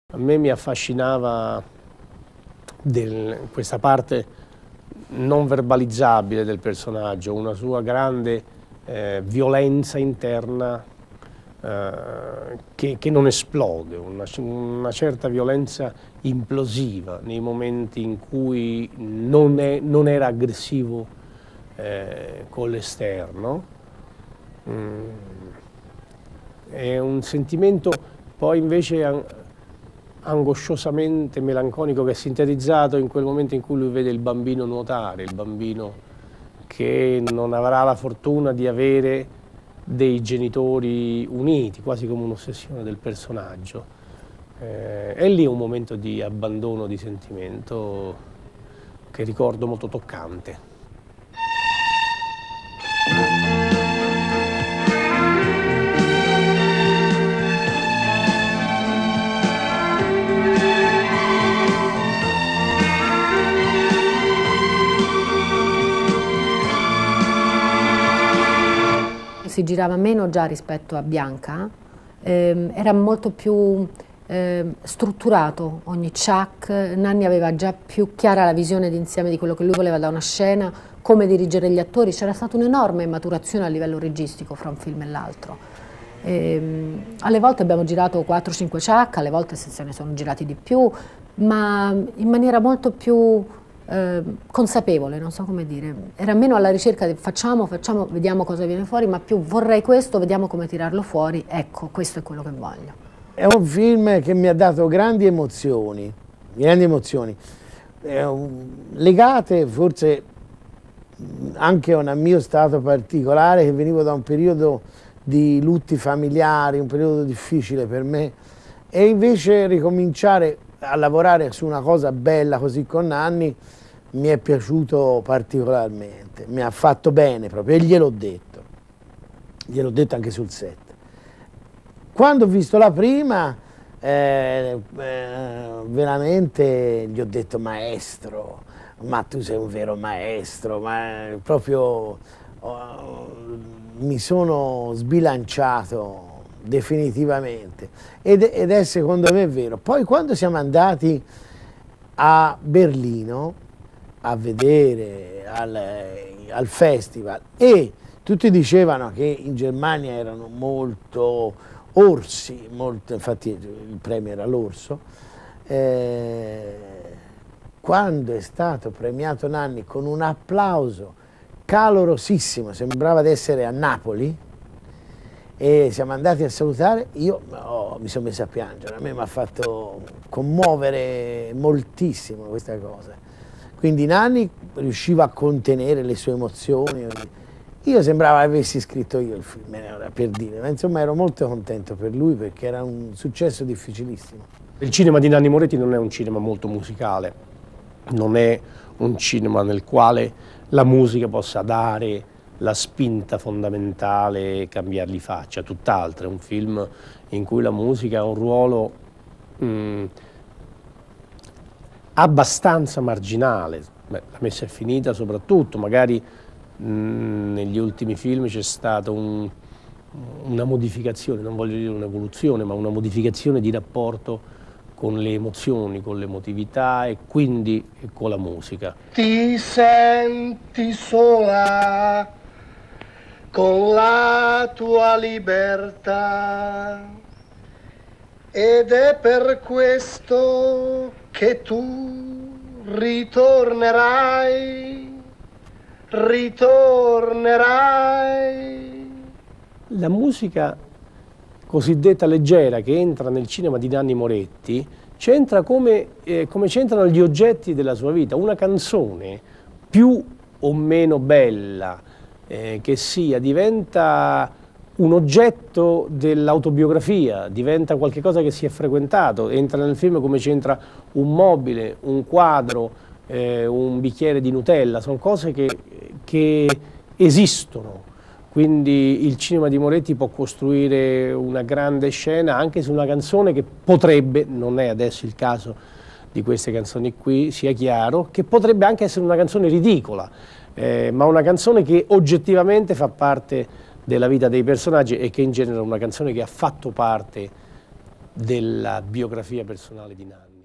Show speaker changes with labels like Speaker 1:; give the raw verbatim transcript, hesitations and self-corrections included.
Speaker 1: A me mi affascinava del, questa parte non verbalizzabile del personaggio, una sua grande eh, violenza interna eh, che, che non esplode, una, una certa violenza implosiva nei momenti in cui non, è, non era aggressivo eh, con l'esterno. Mm. È un sentimento poi invece angosciosamente melanconico che è sintetizzato in quel momento in cui lui vede il bambino nuotare, il bambino che non avrà la fortuna di avere dei genitori uniti, quasi come un'ossessione del personaggio. Eh, è lì un momento di abbandono di sentimento che ricordo molto toccante.
Speaker 2: Si girava meno già rispetto a Bianca, ehm, era molto più eh, strutturato ogni ciak. Nanni aveva già più chiara la visione d'insieme di quello che lui voleva da una scena, come dirigere gli attori. C'era stata un'enorme maturazione a livello registico fra un film e l'altro. Ehm, alle volte abbiamo girato quattro cinque ciak, alle volte se ne sono girati di più, ma in maniera molto più Eh, consapevole, non so come dire, era meno alla ricerca di facciamo, facciamo, vediamo cosa viene fuori, ma più vorrei questo, vediamo come tirarlo fuori, ecco, questo è quello che voglio.
Speaker 3: È un film che mi ha dato grandi emozioni, grandi emozioni, eh, legate forse anche a un mio stato particolare, che venivo da un periodo di lutti familiari, un periodo difficile per me, e invece ricominciare a lavorare su una cosa bella così con Nanni mi è piaciuto particolarmente, mi ha fatto bene proprio, e gliel'ho detto, gliel'ho detto anche sul set. Quando ho visto la prima, eh, eh, veramente gli ho detto: maestro, ma tu sei un vero maestro, ma proprio oh, mi sono sbilanciato definitivamente, ed, ed è secondo me vero. Poi quando siamo andati a Berlino a vedere al, al festival, e tutti dicevano che in Germania erano molto orsi, molto, infatti il premio era l'orso, eh, quando è stato premiato Nanni con un applauso calorosissimo, sembrava di essere a Napoli, e siamo andati a salutare, io oh, mi sono messo a piangere, a me mi ha fatto commuovere moltissimo questa cosa. Quindi Nanni riusciva a contenere le sue emozioni, io sembrava avessi scritto io il film, per dire, ma insomma ero molto contento per lui perché era un successo difficilissimo.
Speaker 1: Il cinema di Nanni Moretti non è un cinema molto musicale, non è un cinema nel quale la musica possa dare la spinta fondamentale e cambiargli faccia, tutt'altro. È un film in cui la musica ha un ruolo mh, abbastanza marginale. Beh, La messa è finita soprattutto, magari mh, negli ultimi film c'è stata un, una modificazione, non voglio dire un'evoluzione, ma una modificazione di rapporto con le emozioni, con l'emotività e quindi con la musica.
Speaker 4: Ti senti sola con la tua libertà, ed è per questo che tu ritornerai, ritornerai.
Speaker 1: La musica cosiddetta leggera che entra nel cinema di Nanni Moretti c'entra come, eh, come c'entrano gli oggetti della sua vita. Una canzone più o meno bella eh, che sia diventa un oggetto dell'autobiografia, diventa qualcosa che si è frequentato, entra nel film come c'entra un mobile, un quadro, eh, un bicchiere di Nutella, sono cose che, che esistono. Quindi il cinema di Moretti può costruire una grande scena anche su una canzone che potrebbe, non è adesso il caso di queste canzoni qui, sia chiaro, che potrebbe anche essere una canzone ridicola, eh, ma una canzone che oggettivamente fa parte della vita dei personaggi e che in genere è una canzone che ha fatto parte della biografia personale di Nanni.